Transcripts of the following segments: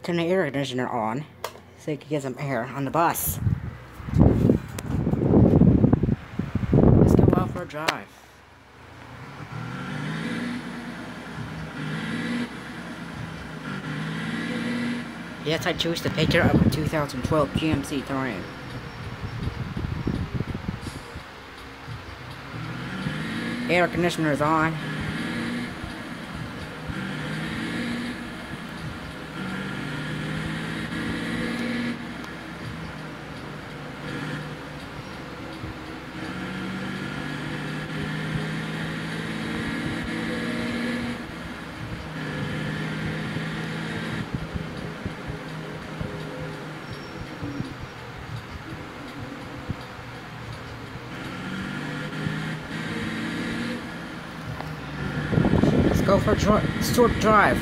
turn the air conditioner on so you can get some air on the bus. Let's go out for a drive. Yes, I choose the picture of a 2012 GMC Terrain. Air conditioner is on. Go for a short drive.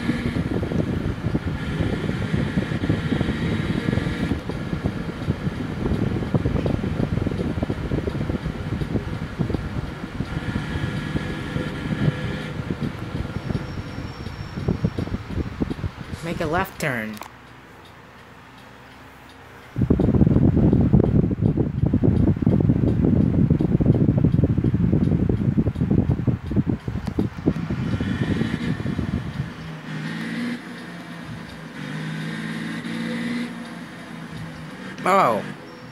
Make a left turn. Oh.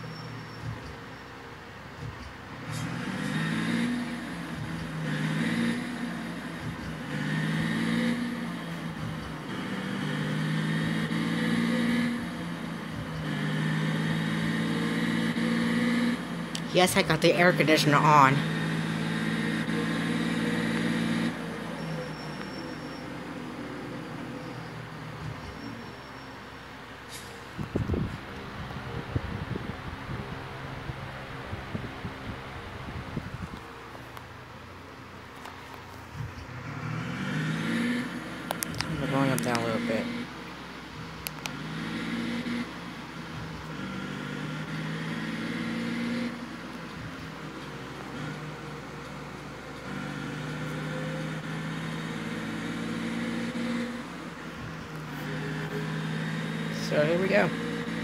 Yes, I got the air conditioner on. Turn the volume down a little bit. So here we go.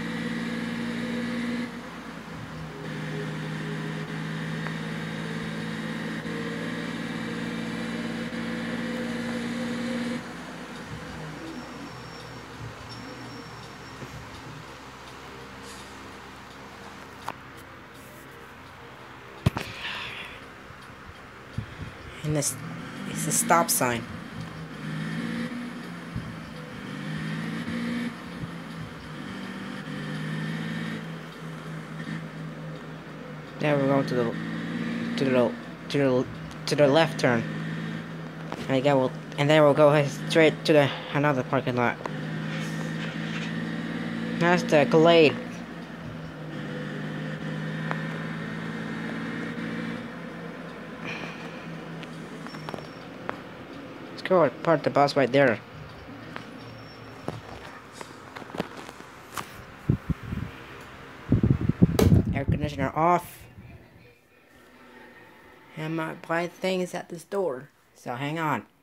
And this is the stop sign. Now we're going to the left turn. And then we'll go straight to another parking lot. That's the Glade. Let's go park the bus right there. Air conditioner off. And my thing is at this door. So hang on.